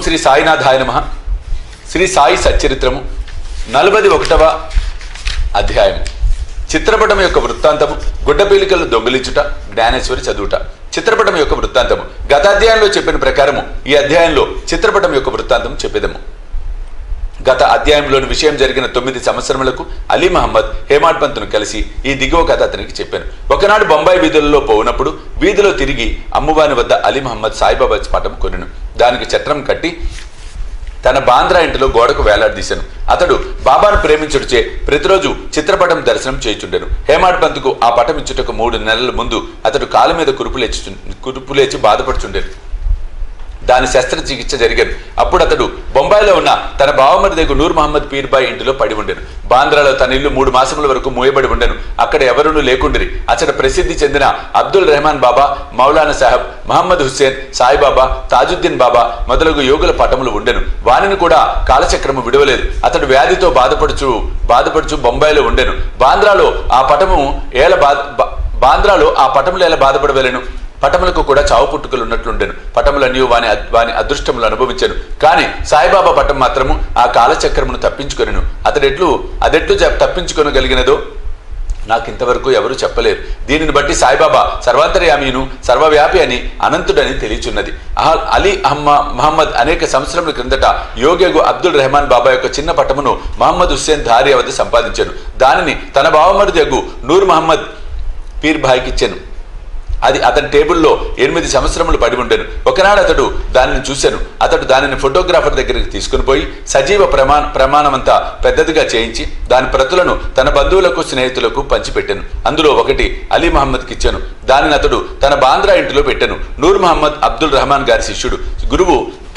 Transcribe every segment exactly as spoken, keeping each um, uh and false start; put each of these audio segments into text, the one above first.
శ్రీ సాయినాథాయ నమః. శ్రీ సాయి సచ్చరిత్రము నలభై ఒకటవ అధ్యాయం. చిత్రపటం యొక్క వృత్తాంతము, గుడ్డపీలికలను దొంగిలించుట, జ్ఞానేశ్వరి చదువుట. చిత్రపటం యొక్క వృత్తాంతము గత అధ్యాయంలో చెప్పిన ప్రకారము ఈ అధ్యాయంలో చిత్రపటం యొక్క వృత్తాంతం చెప్పేదము. గత అధ్యాయంలోని విషయం జరిగిన తొమ్మిది సంవత్సరములకు అలీ మహమ్మద్ హేమాడ్ పంత్ను కలిసి ఈ దిగువ కథ అతనికి చెప్పాను. ఒకనాడు బొంబాయి వీధులలో పోవునప్పుడు వీధిలో తిరిగి అమ్మువాని వద్ద అలీ మహమ్మద్ సాయిబాబా పటం కొనెను. దానికి చట్రం కట్టి తన బాంద్రా ఇంటిలో గోడకు వేలాడదీశాను. అతడు బాబాను ప్రేమించుడిచే ప్రతిరోజు చిత్రపటం దర్శనం చేయుచుండెను. హేమాడ్ పంత్కు ఆ పటం ఇచ్చుటకు మూడు నెలల ముందు అతడు కాలు మీద కురుపులేచి కురుపులేచి బాధపడుచుండెను. దాని శస్త్రచికిత్స జరిగాను. అప్పుడు అతడు బొంబాయిలో ఉన్న తన బావమరిదగు నూర్ మహమ్మద్ పీర్బాయి ఇంటిలో పడి ఉండెను. బాంద్రాలో తన ఇల్లు మూడు మాసముల వరకు మూయబడి ఉండెను. అక్కడ ఎవరునూ లేకుండిరి. అతడు ప్రసిద్ధి చెందిన అబ్దుల్ రెహమాన్ బాబా, మౌలానా సాహెబ్, మహమ్మద్ హుస్సేన్, సాయిబాబా, తాజుద్దీన్ బాబా మొదలగు యోగుల పటములు ఉండెను. వానిని కూడా కాలచక్రము విడవలేదు. అతడు వ్యాధితో బాధపడుచు బాధపడుచు బొంబాయిలో ఉండెను. బాంద్రాలో ఆ పటము ఏల బాధ బాంద్రాలో ఆ పటములు ఎలా బాధపడవలెను. పటములకు కూడా చావు పుట్టుకలు ఉన్నట్లుండెను. పటములన్నీ వాని వాని అదృష్టములు అనుభవించాను. కానీ సాయిబాబా పటం మాత్రము ఆ కాలచక్రమును తప్పించుకొనెను. అతడెట్లు అదెట్లు తప్పించుకొనగలిగినదో నాకు ఇంతవరకు ఎవరూ చెప్పలేరు. దీనిని బట్టి సాయిబాబా సర్వాంతర్యామీను, సర్వవ్యాపి అని, అనంతుడని తెలియచున్నది. అలీ అహ్మ మహమ్మద్ అనేక సంవత్సరముల క్రిందట యోగేగు అబ్దుల్ రెహమాన్ బాబా యొక్క చిన్న పటమును మహమ్మద్ హుస్సేన్ ధారియా వద్ద సంపాదించాను. దానిని తన బావమరుదగు నూర్ మహమ్మద్ పీర్భాయికి ఇచ్చాను. అది అతని టేబుల్లో ఎనిమిది సంవత్సరములు పడి ఉండెను. ఒకనాడు అతడు దానిని చూశాను. అతడు దానిని ఫోటోగ్రాఫర్ దగ్గరికి తీసుకుని పోయి సజీవ ప్రమాణ ప్రమాణమంతా పెద్దదిగా చేయించి దాని ప్రతులను తన బంధువులకు, స్నేహితులకు పంచిపెట్టాను. అందులో ఒకటి అలీ మహమ్మద్కి ఇచ్చాను. దానిని అతడు తన బాంద్రా ఇంటిలో పెట్టాను. నూర్ మహమ్మద్ అబ్దుల్ రెహమాన్ గారి శిష్యుడు. గురువు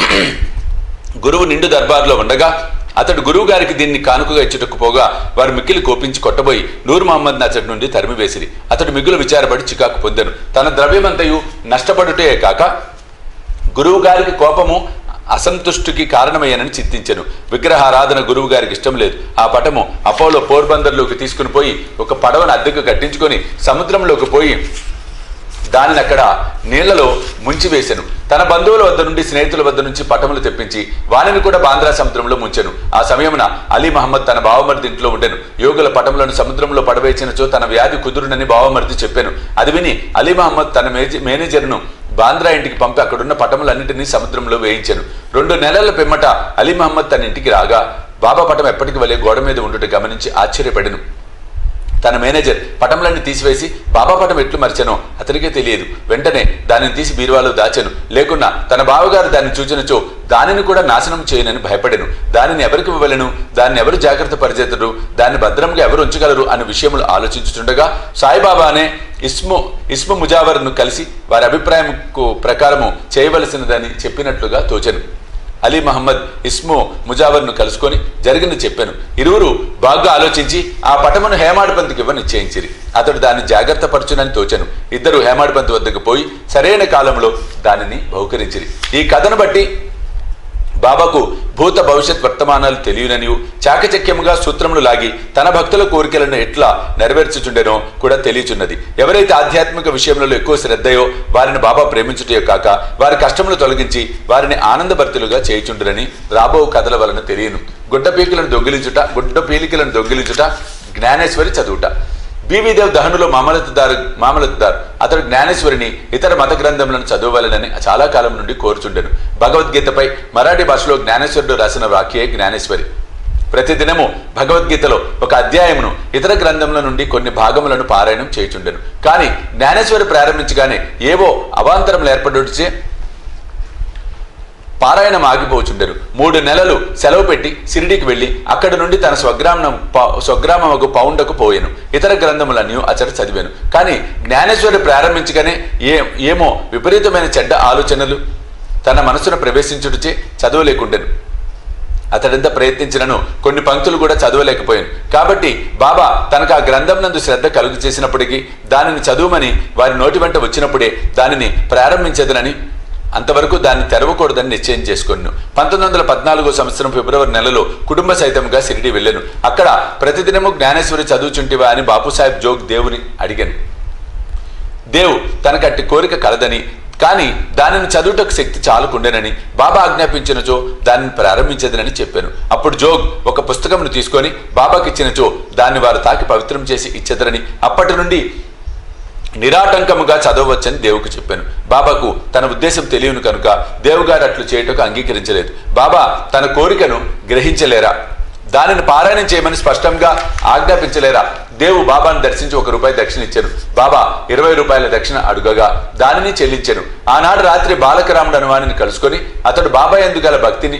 గురువు నిండు దర్బార్లో ఉండగా అతడు గురువు గారికి దీన్ని కానుకగా ఇచ్చుటకు పోగా వారు మిక్కిలి కోపించి కొట్టబోయి నూర్ మహమ్మద్ని అతడి నుండి తరిమివేసిరి. అతడు మిగులు విచారపడి చికాకు పొందాను. తన ద్రవ్యమంతయు నష్టపడుటే కాక గురువు గారికి కోపము, అసంతుష్టికి కారణమయ్యానని చింతించెను. విగ్రహారాధన గురువు గారికి ఇష్టం లేదు. ఆ పటము అపోలో పోర్బందర్లోకి తీసుకుని పోయి ఒక పడవను అద్దెకు కట్టించుకొని సముద్రంలోకి పోయి దానిని అక్కడ నీళ్లలో ముంచివేశాను. తన బంధువుల వద్ద నుండి, స్నేహితుల వద్ద నుంచి పటములు తెప్పించి వానిని కూడా బాంద్రా సముద్రంలో ముంచెను. ఆ సమయమున అలీ మహమ్మద్ తన బావమరిది ఇంట్లో ఉండెను. యోగుల పటములను సముద్రంలో పడవేసినచో తన వ్యాధి కుదురునని బావమరిది చెప్పాను. అది విని అలీ మహమ్మద్ తన మేనేజర్ను బాంద్రా ఇంటికి పంపి అక్కడున్న పటములన్నింటినీ సముద్రంలో వేయించాను. రెండు నెలల పిమ్మట అలీ మహమ్మద్ తన ఇంటికి రాగా బాబా పటం ఎప్పటికి వలె గోడ మీద ఉండుట గమనించి ఆశ్చర్యపడెను. తన మేనేజర్ పటంలన్నీ తీసివేసి బాబా పటం ఎట్లు మరిచానో అతనికే తెలియదు. వెంటనే దానిని తీసి బీరువాలో దాచెను. లేకున్నా తన బావగారు దాన్ని చూచినచో దానిని కూడా నాశనం చేయనని భయపడెను. దానిని ఎవరికి ఇవ్వలేను, దాన్ని ఎవరు జాగ్రత్త పరిచేతరు, దాన్ని భద్రంగా ఎవరు ఉంచగలరు అనే విషయములు ఆలోచించుతుండగా సాయిబాబానే ఇస్ము ఇస్ము ముజావర్ను కలిసి వారి అభిప్రాయం ప్రకారము చేయవలసినదని చెప్పినట్లుగా తోచెను. అలీ మహమ్మద్ ఇస్ము ముజావర్ను కలుసుకొని జరిగింది చెప్పాను. ఇరువురు బాగా ఆలోచించి ఆ పటమును హేమాడ్ పంత్కి ఇవ్వ నిశ్చయించిరి. అతడు దాన్ని జాగ్రత్త పరచునని తోచెను. ఇద్దరు హేమాడ్ పంత్ వద్దకు పోయి సరైన కాలంలో దానిని బహుకరించిరి. ఈ కథను బట్టి బాబాకు భూత భవిష్యత్ వర్తమానాలు తెలియననియు చాకచక్యముగా సూత్రములు లాగి తన భక్తుల కోరికలను ఎట్లా నెరవేర్చుచుండెనో కూడా తెలియచున్నది. ఎవరైతే ఆధ్యాత్మిక విషయములలో ఎక్కువ శ్రద్ధయో వారిని బాబా ప్రేమించుటే కాక వారి కష్టములు తొలగించి వారిని ఆనందభరితులుగా చేయుచుండురని రాబో కథల వలన తెలియను. గుడ్డ పీకిలను దొంగిలించుట గుడ్డ పీలికలను దొంగిలించుట జ్ఞానేశ్వరి చదువుట. బీవీదేవ్ దహనులో మామలతుదారు మామలతుదారు అతడు జ్ఞానేశ్వరిని ఇతర మత గ్రంథములను చదవవలనని చాలా కాలం నుండి కోరుచుండెను. భగవద్గీతపై మరాఠీ భాషలో జ్ఞానేశ్వరుడు రాసిన వాక్యే జ్ఞానేశ్వరి. ప్రతిదినము భగవద్గీతలో ఒక అధ్యాయమును ఇతర గ్రంథముల నుండి కొన్ని భాగములను పారాయణం చేయుచుండెను. కానీ జ్ఞానేశ్వరి ప్రారంభించగానే ఏవో అవాంతరములు ఏర్పడుచే పారాయణం ఆగిపోచుండెను. మూడు నెలలు సెలవు పెట్టి షిరిడీకి వెళ్లి అక్కడి నుండి తన స్వగ్రామం స్వగ్రామకు పౌండకు పోయాను. ఇతర గ్రంథములన్నీ అతడు చదివాను. కానీ జ్ఞానేశ్వరి ప్రారంభించగానే ఏ ఏమో విపరీతమైన చెడ్డ ఆలోచనలు తన మనసును ప్రవేశించుటచే చదవలేకుండెను. అతడెంత ప్రయత్నించినను కొన్ని పంక్తులు కూడా చదవలేకపోయాను. కాబట్టి బాబా తనకు ఆ గ్రంథం నందు శ్రద్ధ కలుగు చేసినప్పటికీ దానిని చదువుమని వారి నోటి వెంట వచ్చినప్పుడే దానిని ప్రారంభించదనని, అంతవరకు దాన్ని తెరవకూడదని నిశ్చయం చేసుకున్నాను. పంతొమ్మిది వందల పద్నాలుగో సంవత్సరం ఫిబ్రవరి నెలలో కుటుంబ సహితంగా షిరిడి వెళ్ళాను. అక్కడ ప్రతిదినము జ్ఞానేశ్వరి చదువుచుంటివా అని బాపుసాహెబ్ జోగ్ దేవుని అడిగాను. దేవు తనకట్టి కోరిక కలదని కానీ దానిని చదువుటకు శక్తి చాలుకుండేనని బాబా ఆజ్ఞాపించినచో దానిని ప్రారంభించేదనని చెప్పాను. అప్పుడు జోగ్ ఒక పుస్తకంను తీసుకొని బాబాకి ఇచ్చినచో దాన్ని వారు తాకి పవిత్రం చేసి ఇచ్చేదరని, అప్పటి నుండి నిరాటంకముగా చదవవచ్చని దేవుకు చెప్పాను. బాబాకు తన ఉద్దేశం తెలియను కనుక దేవుగారు అట్లు చేయుటకు అంగీకరించలేదు. బాబా తన కోరికను గ్రహించలేరా? దానిని పారాయణం చేయమని స్పష్టంగా ఆజ్ఞాపించలేరా? దేవు బాబాను దర్శించి ఒక రూపాయి దక్షిణ ఇచ్చాను. బాబా ఇరవై రూపాయల దక్షిణ అడుగగా దానిని చెల్లించాను. ఆనాడు రాత్రి బాలకరాముడు అనువానిని కలుసుకొని అతడు బాబా యందు గల భక్తిని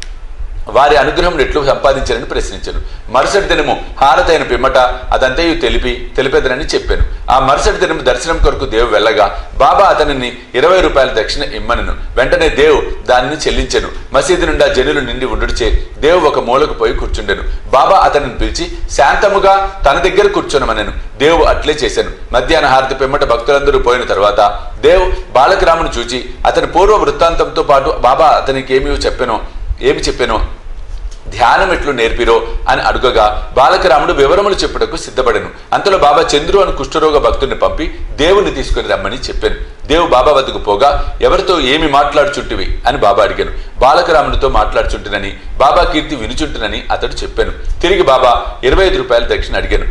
వారి అనుగ్రహం ఎట్లు సంపాదించారని ప్రశ్నించాను. మరుసటి దినము హారతైన పిమ్మట అదంతయు తెలిపి తెలిపేదనని చెప్పాను. ఆ మరుసటి దినము దర్శనం కొరకు దేవు వెళ్ళగా బాబా అతనిని ఇరవై రూపాయల దక్షిణ ఇమ్మనను. వెంటనే దేవు దానిని చెల్లించెను. మసీదు నుండా జనులు నిండి ఉండుడిచే దేవు ఒక మూలకు పోయి కూర్చుండెను. బాబా అతనిని పిలిచి శాంతముగా తన దగ్గర కూర్చొనమనెను. దేవు అట్లే చేశాను. మధ్యాహ్న హారతి పిమ్మట భక్తులందరూ పోయిన తర్వాత దేవు బాలకరామును చూచి అతని పూర్వ వృత్తాంతంతో పాటు బాబా అతనికి ఏమీ చెప్పెనో ఏమి చెప్పానో ధ్యానం ఎట్లు నేర్పిరో అని అడుగగా బాలకరాముడు వివరములు చెప్పుటకు సిద్ధపడెను. అంతలో బాబా చంద్రు అని కుష్ఠరోగ భక్తుడిని పంపి దేవుని తీసుకుని రమ్మని చెప్పాను. దేవు బాబా వద్దకు పోగా ఎవరితో ఏమి మాట్లాడుచుంటివి అని బాబా అడిగాను. బాలకరాముడితో మాట్లాడుచుంటునని, బాబా కీర్తి వినుచుంటునని అతడు చెప్పాను. తిరిగి బాబా ఇరవై ఐదు రూపాయల దక్షిణ అడిగాను.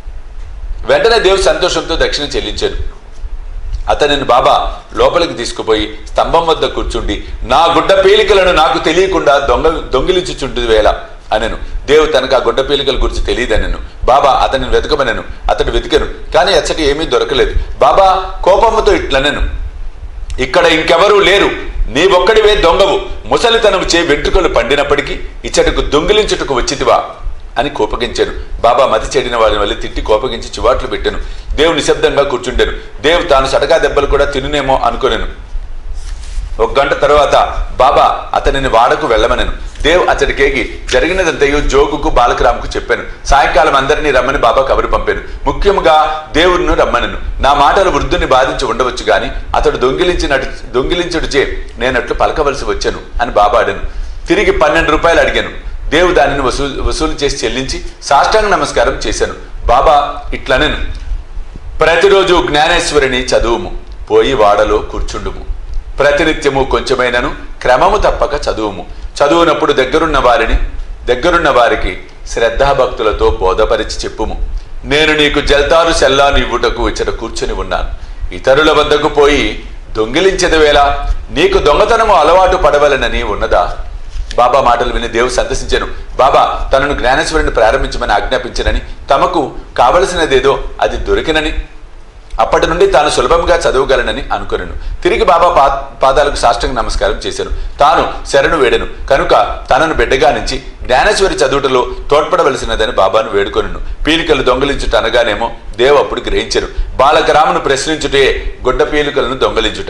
వెంటనే దేవు సంతోషంతో దక్షిణ చెల్లించాను. అతనిని బాబా లోపలికి తీసుకుపోయి స్తంభం వద్ద కూర్చుండి నా గుడ్డ పీలికలను నాకు తెలియకుండా దొంగ దొంగిలించుచుంటుంది వేళ అనెను. దేవు తనకు ఆ గుడ్డ పీలికల గురించి తెలియదనెను. బాబా అతనిని వెతకమనెను. అతడు వెతికెను, కానీ అచ్చటి ఏమీ దొరకలేదు. బాబా కోపముతో ఇట్లనెను, ఇక్కడ ఇంకెవరూ లేరు, నీవొక్కడివే దొంగవు. ముసలితనము చే వెంట్రుకలు పండినప్పటికీ ఇచ్చటకు దొంగిలించుటకు వచ్చితివా అని కోపగించాను. బాబా మతి చెడిన వారిని వల్ల తిట్టి కోపగించి చివాట్లు పెట్టాను. దేవు నిశ్శబ్దంగా కూర్చుండాను. దేవు తాను సటకా దెబ్బలు కూడా తినునేమో అనుకునేను. ఒక గంట తర్వాత బాబా అతనిని వాడకు వెళ్ళమనెను. దేవ్ అతడికేగి జరిగినదంతయు జోగుకు బాలకరాముకు చెప్పాను. సాయంకాలం అందరినీ రమ్మని బాబా కబురు పంపాను. ముఖ్యముగా దేవుడిను రమ్మనెను. నా మాటలు వృద్ధుని బాధించి ఉండవచ్చు గాని అతడు దొంగిలించినటు దొంగిలించుడిచే నేనట్లు పలకవలసి వచ్చాను అని బాబా అడాను. తిరిగి పన్నెండు రూపాయలు అడిగాను. దేవు దానిని వసూలు వసూలు చేసి చెల్లించి సాష్టాంగ నమస్కారం చేశాను. బాబా ఇట్లనెను, ప్రతిరోజు జ్ఞానేశ్వరిని చదువుము, పోయి వాడలో కూర్చుండుము. ప్రతినిత్యము కొంచెమైనను క్రమము తప్పక చదువుము. చదువునప్పుడు దగ్గరున్న వారిని దగ్గరున్న వారికి శ్రద్ధాభక్తులతో బోధపరిచి చెప్పుము. నేను నీకు జల్తారు సెల్లా నీవుటకు ఇచ్చట కూర్చొని ఉన్నాను. ఇతరుల వద్దకు పోయి దొంగిలించెదవేళ నీకు దొంగతనము అలవాటు పడవలనని ఉన్నదా? బాబా మాటలు విని దేవు సంతసించాను. బాబా తనను జ్ఞానేశ్వరుని ప్రారంభించమని ఆజ్ఞాపించనని, తమకు కావలసినదేదో అది దొరికినని, అప్పటి నుండి తాను సులభంగా చదవగలనని అనుకొనెను. తిరిగి బాబా పా పాదాలకు సాష్టాంగ నమస్కారం చేశాను. తాను శరణు వేడెను కనుక తనను బిడ్డగా నుంచి జ్ఞానేశ్వరి చదువుటలో తోడ్పడవలసినదని బాబాను వేడుకొనెను. పీలికలు దొంగలించుట అనగానేమో దేవు అప్పుడు గ్రహించెను. బాలకరామును ప్రశ్నించుటే గుడ్డ పీలికలను దొంగలించుట.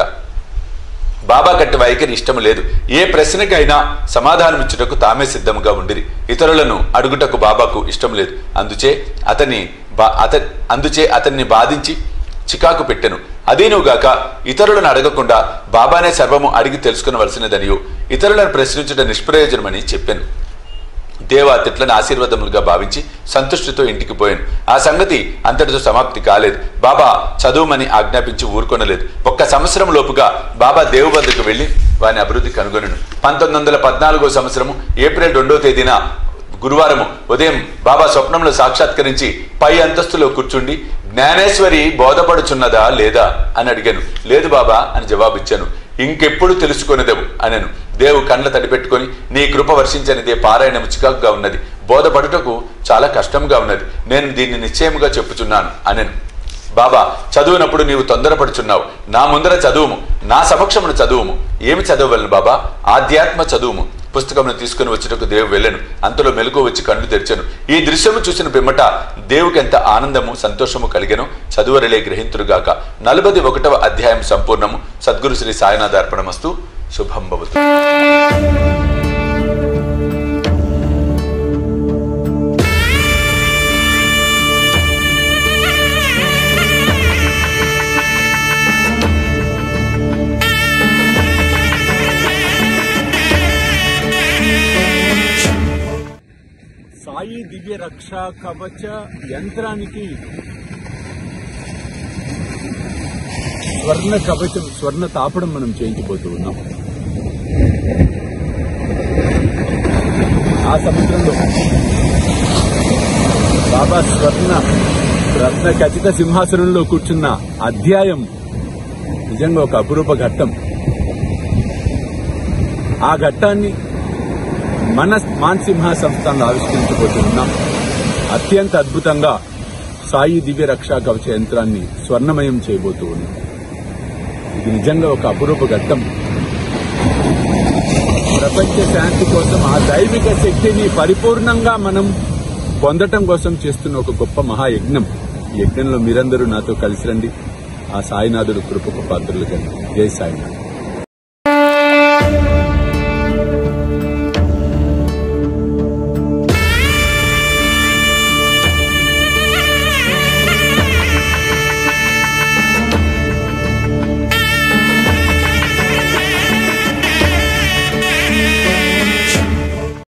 బాబా కట్టి వైఖరి ఇష్టము లేదు. ఏ ప్రశ్నకైనా సమాధానమిచ్చుటకు తామే సిద్ధముగా ఉండిరి. ఇతరులను అడుగుటకు బాబాకు ఇష్టం లేదు. అందుచే అతన్ని అత అందుచే అతన్ని బాధించి చికాకు పెట్టెను. అదీనుగాక ఇతరులను అడగకుండా బాబానే సర్వము అడిగి తెలుసుకునవలసినదనియు ఇతరులను ప్రశ్నించుట నిష్ప్రయోజనమని చెప్పాను. దేవ తిట్లను ఆశీర్వాదములుగా భావించి సంతుష్టితో ఇంటికి పోయాను. ఆ సంగతి అంతటితో సమాప్తి కాలేదు. బాబా చదువుమని ఆజ్ఞాపించి ఊరుకొనలేదు. ఒక్క సంవత్సరం లోపుగా బాబా దేవు వద్దకు వెళ్లి వారిని అభివృద్ధి కనుగొనెను. పంతొమ్మిది వందల పద్నాలుగో సంవత్సరము ఏప్రిల్ రెండో తేదీన గురువారము ఉదయం బాబా స్వప్నంలో సాక్షాత్కరించి పై అంతస్తులో కూర్చుండి జ్ఞానేశ్వరి బోధపడుచున్నదా లేదా అని అడిగాను. లేదు బాబా అని జవాబిచ్చాను. ఇంకెప్పుడు తెలుసుకొనిదెవు అనెను. దేవు కండ్ల తడిపెట్టుకొని నీ కృప వర్షించనిదే పారాయణము చికాకుగా ఉన్నది, బోధపడుటకు చాలా కష్టంగా ఉన్నది, నేను దీన్ని నిశ్చయముగా చెప్పుచున్నాను అనెను. బాబా చదువునప్పుడు నీవు తొందరపడుచున్నావు, నా ముందర చదువుము, నా సమక్షమును చదువుము. ఏమి చదవలను బాబా? ఆధ్యాత్మ చదువుము. పుస్తకమును తీసుకుని వచ్చుటకు దేవు వెళ్ళను. అంతలో మెలకు వచ్చి కళ్ళు తెరిచాను. ఈ దృశ్యము చూసిన పిమ్మట దేవుకి ఎంత ఆనందము సంతోషము కలిగెను చదువరలే గ్రహింతురుగాక. నలభై ఒకటవ అధ్యాయం సంపూర్ణము. సద్గురు శ్రీ సాయినాథ అర్పణమస్తు. శుభం భవతు. సాయి దివ్య రక్షా కవచ యంత్రానికి స్వర్ణ కవచం, స్వర్ణ తాపడం మనం చేయించబోతూ ఉన్నాం. ఆ సముద్రంలో బాబా స్వర్ణ రత్న ఖచ్చిత సింహాసనంలో కూర్చున్న అధ్యాయం నిజంగా ఒక అపురూప ఘట్టం. ఆ ఘట్టాన్ని మన మాన్సింహ సంస్థలో ఆవిష్కరించబోతూ ఉన్నాం. అత్యంత అద్భుతంగా సాయి దివ్య రక్షా కవచ యంత్రాన్ని స్వర్ణమయం చేయబోతూ ఉన్నాం. ఇది నిజంగా ఒక అపురూప ఘట్టం. ప్రపంచ శాంతి కోసం ఆ దైవిక శక్తిని పరిపూర్ణంగా మనం పొందటం కోసం చేస్తున్న ఒక గొప్ప మహాయజ్ఞం. ఈ యజ్ఞంలో మీరందరూ నాతో కలిసి రండి. ఆ సాయినాథుడు కృపకు పాత్రలు కండి. జై సాయినాథ్.